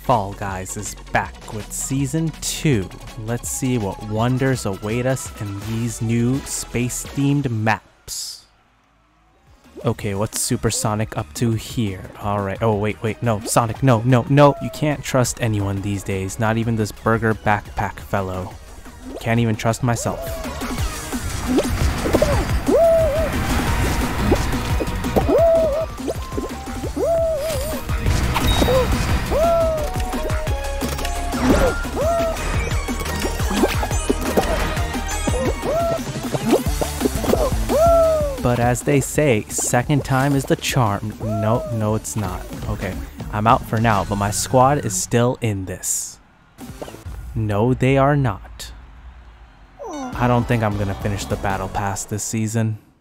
Fall Guys is back with Season 2. Let's see what wonders await us in these new space-themed maps. Okay, what's Supersonic up to here? Alright, oh wait, no, Sonic, no, you can't trust anyone these days, not even this burger backpack fellow. Can't even trust myself. But as they say, second time is the charm. No, it's not. Okay, I'm out for now, but my squad is still in this. No, they are not. I don't think I'm gonna finish the battle pass this season.